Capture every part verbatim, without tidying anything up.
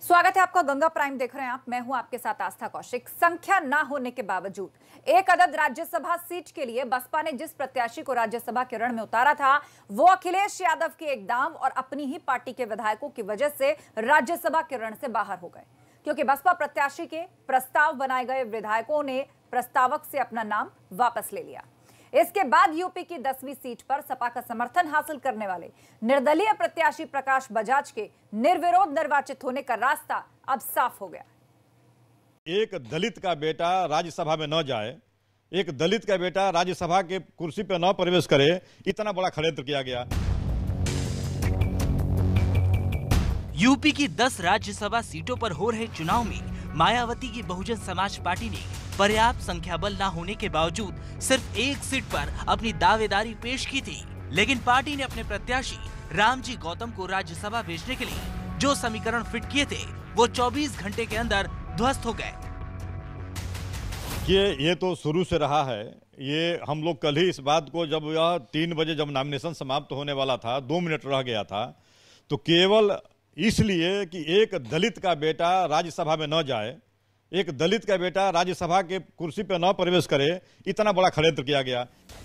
स्वागत है आपका। गंगा प्राइम देख रहे हैं आप। मैं हूं आपके साथ आस्था कौशिक। संख्या ना होने के बावजूद एक अदद राज्यसभा सीट के लिए बसपा ने जिस प्रत्याशी को राज्यसभा के रण में उतारा था वो अखिलेश यादव के एकदम और अपनी ही पार्टी के विधायकों की वजह से राज्यसभा के रण से बाहर हो गए, क्योंकि बसपा प्रत्याशी के प्रस्ताव बनाए गए विधायकों ने प्रस्तावक से अपना नाम वापस ले लिया। इसके बाद यूपी की दसवीं सीट पर सपा का समर्थन हासिल करने वाले निर्दलीय प्रत्याशी प्रकाश बजाज के निर्विरोध निर्वाचित होने का रास्ता अब साफ हो गया। एक दलित का बेटा राज्यसभा में न जाए, एक दलित का बेटा राज्यसभा के कुर्सी पर न प्रवेश करे, इतना बड़ा षड्यंत्र किया गया। यूपी की दस राज्यसभा सीटों पर हो रहे चुनाव में मायावती की बहुजन समाज पार्टी ने पर्याप्त संख्या बल न होने के बावजूद सिर्फ एक सीट पर अपनी दावेदारी पेश की थी, लेकिन पार्टी ने अपने प्रत्याशी रामजी गौतम को राज्यसभा भेजने के लिए जो समीकरण फिट किए थे वो चौबीस घंटे के अंदर ध्वस्त हो गए। ये ये तो शुरू से रहा है। ये हम लोग कल ही इस बात को, जब यह तीन बजे जब नॉमिनेशन समाप्त होने वाला था, दो मिनट रह गया था, तो केवल इसलिए कि एक दलित का बेटा राज्यसभा में न जाए, एक दलित का बेटा राज्यसभा के कुर्सी पर न प्रवेश करे, इतना बड़ा षड्यंत्र किया गया।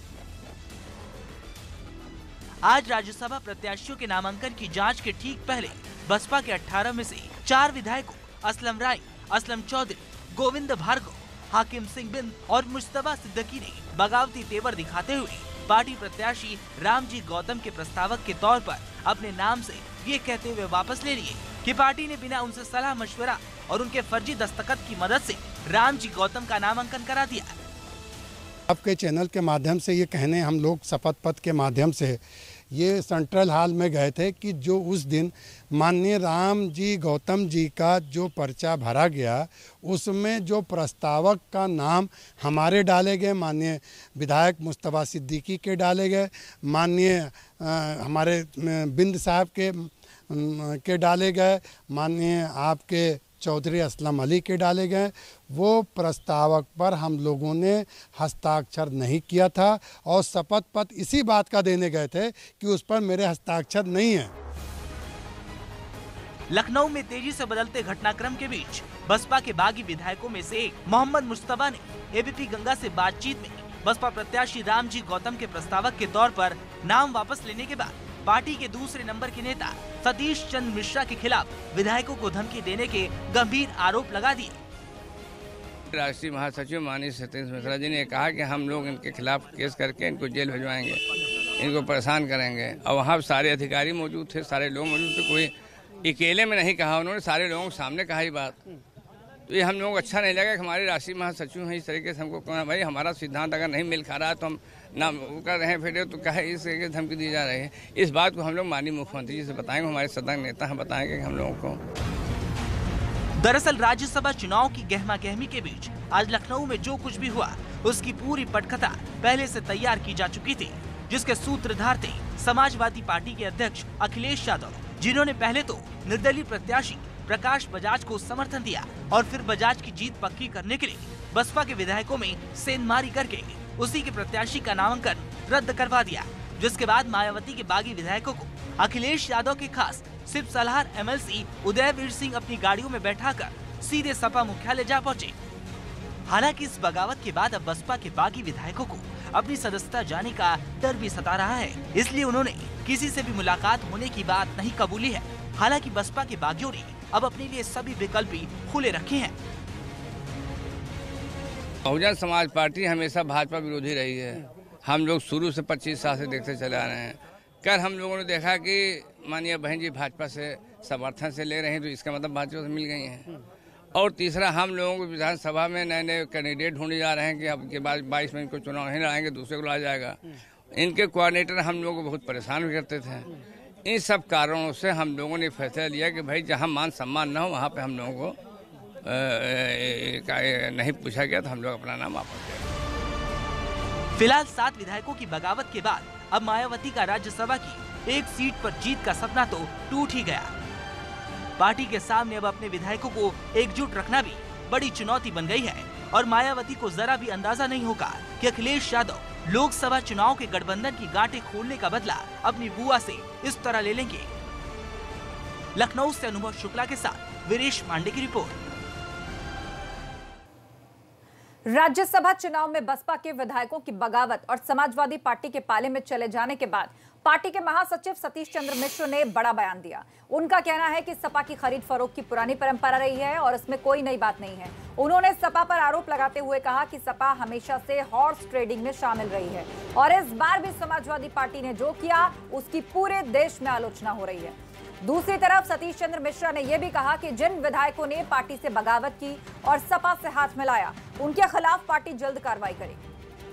आज राज्यसभा प्रत्याशियों के नामांकन की जांच के ठीक पहले बसपा के अठारह में से चार विधायकों असलम राय, असलम चौधरी, गोविंद भार्गव, हाकिम सिंह बिंद और मुश्तबा सिद्दीकी ने बगावती तेवर दिखाते हुए पार्टी प्रत्याशी रामजी गौतम के प्रस्तावक के तौर पर अपने नाम से ये कहते हुए वापस ले लिए कि पार्टी ने बिना उनसे सलाह मशवरा और उनके फर्जी दस्तखत की मदद से रामजी गौतम का नामांकन करा दिया। आपके चैनल के माध्यम से ये कहने हम लोग शपथ पत्र के माध्यम से ये सेंट्रल हॉल में गए थे कि जो उस दिन माननीय राम जी गौतम जी का जो पर्चा भरा गया उसमें जो प्रस्तावक का नाम हमारे डाले गए, माननीय विधायक मुश्तबा सिद्दीकी के डाले गए, माननीय हमारे बिंद साहब के के डाले गए, माननीय आपके चौधरी असलम अली के डाले गए, वो प्रस्तावक पर हम लोगों ने हस्ताक्षर नहीं किया था और शपथ पत्र इसी बात का देने गए थे कि उस पर मेरे हस्ताक्षर नहीं है। लखनऊ में तेजी से बदलते घटनाक्रम के बीच बसपा के बागी विधायकों में से एक मोहम्मद मुश्तबा ने एबीपी गंगा से बातचीत में बसपा प्रत्याशी रामजी गौतम के प्रस्तावक के तौर पर नाम वापस लेने के बाद पार्टी के दूसरे नंबर के नेता सतीश चंद्र मिश्रा के खिलाफ विधायकों को धमकी देने के गंभीर आरोप लगा दिए। राष्ट्रीय महासचिव माननीय सतीश मिश्रा जी ने कहा कि हम लोग इनके खिलाफ केस करके इनको जेल भिजवाएंगे, इनको परेशान करेंगे। और वहाँ सारे अधिकारी मौजूद थे, सारे लोग मौजूद थे, कोई अकेले में नहीं कहा, उन्होंने सारे लोगों के सामने कहा ये बात। तो ये हम लोगों को अच्छा नहीं लगा कि हमारे राष्ट्रीय महासचिव हैं इस तरीके से हमको कहना, भाई हमारा सिद्धांत अगर नहीं मिल खा रहा है तो हम ना वो कर रहे हैं, फिर तो कहे इस तरीके से धमकी दी जा रही है। इस बात को हम लोग माननीय मुख्यमंत्री जी से बताएंगे, हमारे सदन नेता हैं, बताएंगे हम लोगों को। दरअसल राज्यसभा चुनाव की गहमा गहमी के बीच आज लखनऊ में जो कुछ भी हुआ उसकी पूरी पटकथा पहले से तैयार की जा चुकी थी, जिसके सूत्रधार थे समाजवादी पार्टी के अध्यक्ष अखिलेश यादव, जिन्होंने पहले तो निर्दलीय प्रत्याशी प्रकाश बजाज को समर्थन दिया और फिर बजाज की जीत पक्की करने के लिए बसपा के विधायकों में सेंधमारी करके उसी के प्रत्याशी का नामांकन रद्द करवा दिया। जिसके बाद मायावती के बागी विधायकों को अखिलेश यादव के खास सिर्फ सलाहर एमएलसी उदयवीर सिंह अपनी गाड़ियों में बैठाकर सीधे सपा मुख्यालय जा पहुंचे। हालांकि इस बगावत के बाद अब बसपा के बागी विधायकों को अपनी सदस्यता जाने का डर भी सता रहा है, इसलिए उन्होंने किसी से भी मुलाकात होने की बात नहीं कबूली है। हालांकि बसपा के बागियों ने अब अपने लिए सभी विकल्प भी खुले रखे हैं। बहुजन समाज पार्टी हमेशा भाजपा विरोधी रही है। हम लोग शुरू से पच्चीस साल से देखते चले आ रहे हैं। कल हम लोगों ने देखा कि माननीय बहन जी भाजपा से समर्थन से ले रहे हैं, तो इसका मतलब भाजपा से मिल गई हैं। और तीसरा, हम लोगों को विधानसभा में नए नए कैंडिडेट ढूंढे जा रहे हैं कि अब के बाद बाईस में इनको चुनाव नहीं लड़ाएंगे, दूसरे को ला जाएगा। इनके कोऑर्डिनेटर हम लोगों को बहुत परेशान भी करते थे। इन सब कारणों से हम लोगों ने फैसला लिया कि भाई जहाँ मान सम्मान न हो वहाँ पे हम लोगों को नहीं पूछा गया, तो हम लोग अपना नाम वापस ले। फिलहाल सात विधायकों की बगावत के बाद अब मायावती का राज्यसभा की एक सीट पर जीत का सपना तो टूट ही गया। पार्टी के सामने अब अपने विधायकों को एकजुट रखना भी बड़ी चुनौती बन गई है और मायावती को जरा भी अंदाजा नहीं होगा कि अखिलेश यादव लोकसभा चुनाव के गठबंधन की गांठें खोलने का बदला अपनी बुआ से इस तरह ले लेंगे। लखनऊ से अनुभव शुक्ला के साथ वीरेश पांडे की रिपोर्ट। राज्यसभा चुनाव में बसपा के विधायकों की बगावत और समाजवादी पार्टी के पाले में चले जाने के बाद पार्टी के महासचिव सतीश चंद्र मिश्र ने बड़ा बयान दिया। उनका कहना है कि सपा की खरीद फरोख्त की पुरानी परंपरा रही है और इसमें कोई नई बात नहीं है। उन्होंने सपा पर आरोप लगाते हुए कहा कि सपा हमेशा से हॉर्स ट्रेडिंग में शामिल रही है और इस बार भी समाजवादी पार्टी ने जो किया उसकी पूरे देश में आलोचना हो रही है। दूसरी तरफ सतीश चंद्र मिश्रा ने यह भी कहा कि जिन विधायकों ने पार्टी से बगावत की और सपा से हाथ मिलाया उनके खिलाफ पार्टी जल्द कार्रवाई करेगी।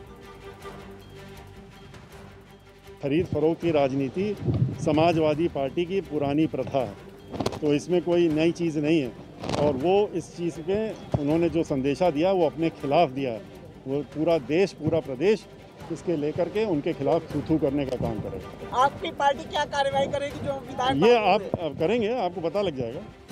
खरीद फरोख्त की राजनीति समाजवादी पार्टी की पुरानी प्रथा है, तो इसमें कोई नई चीज़ नहीं है और वो इस चीज़ पे उन्होंने जो संदेशा दिया वो अपने खिलाफ दिया है। वो पूरा देश पूरा प्रदेश इसके लेकर के उनके खिलाफ थू-थू करने का काम करेगा। आपकी पार्टी क्या कार्रवाई करेगी जो विधायक? ये आप, आप करेंगे, आपको पता लग जाएगा।